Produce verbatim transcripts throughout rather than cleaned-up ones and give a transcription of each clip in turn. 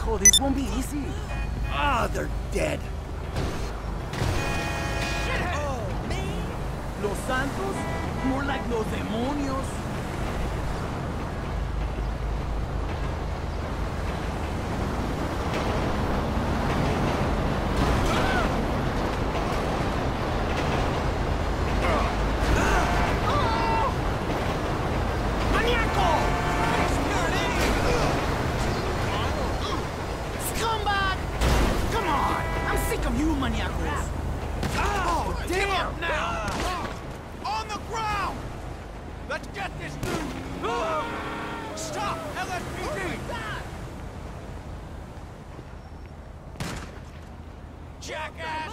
Hijo, this won't be easy. Ah, they're dead. Oh, man! Los Santos? More like los demonios. You maniacos! Oh, damn! Now! On the ground! Let's get this dude! Stop! L S P D! Jackass!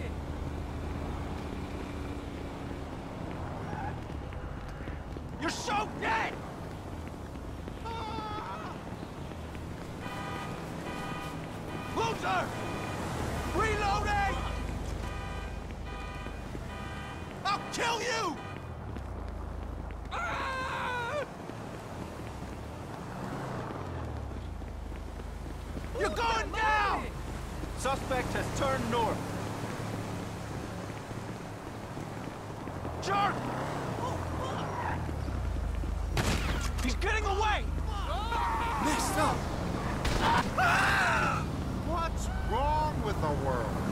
You're so dead! Loser! Reloading! I'll kill you! Ah! You're going down! Suspect has turned north. Jerk! He's getting away! Messed up! What's wrong with the world?